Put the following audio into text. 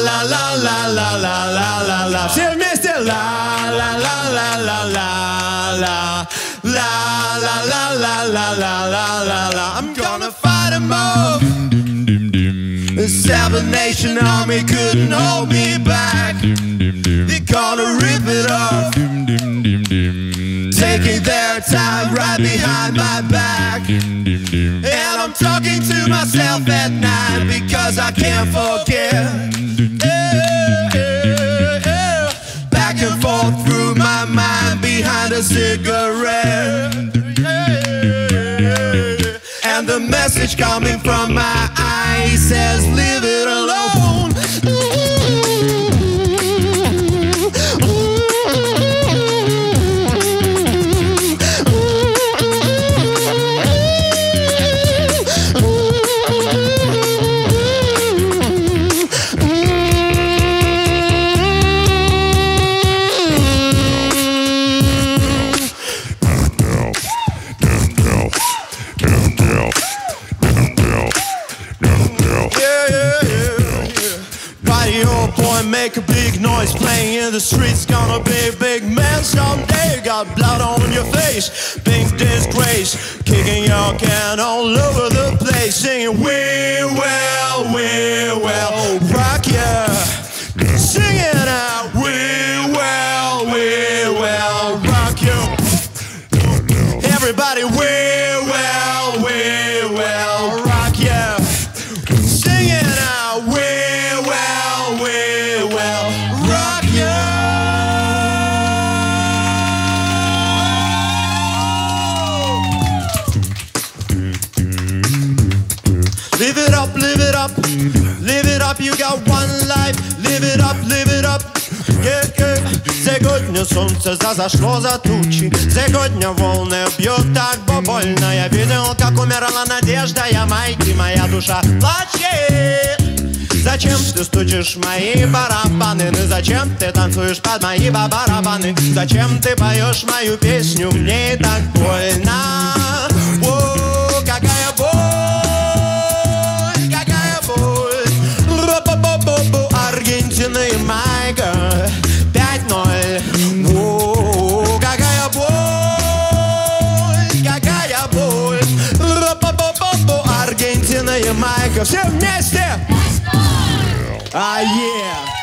ла ла ла ла ла ла ла ла. Все вместе ла ла ла ла ла ла ла ла ла ла ла ла ла ла ла. I'm gonna fight 'em all. The Seven Nation Army couldn't hold me back. They're gonna rip it off, taking their time right behind my back. And I'm talking to myself at night because I can't forget. Back and forth through my mind behind a cigarette. And the message coming from my eyes says, leave it alone. Make a big noise playing in the streets. Gonna be a big man someday. You got blood on your face, big disgrace, kicking your can all over the place, singing we will rock ya. Sing it out, we will rock you. Everybody, we will rock ya. Sing it out, we will rock you. Live it up, live it up, live it up. You got one life. Live it up, live it up. Yeah, yeah. Сегодня солнце зашlo за тучи. Сегодня волны бьют так больно. Я видел, как умирала надежда. Я майки, моя душа плачет. Зачем ты стучишь мои барабаны? Ну зачем ты танцуешь под мои барабаны? Зачем ты поешь мою песню? Мне так больно. О, какая боль, какая боль. Аргентина и Майка 5-0. О, какая боль, какая боль. Аргентина и Майка. Все вместе. Ah, yeah.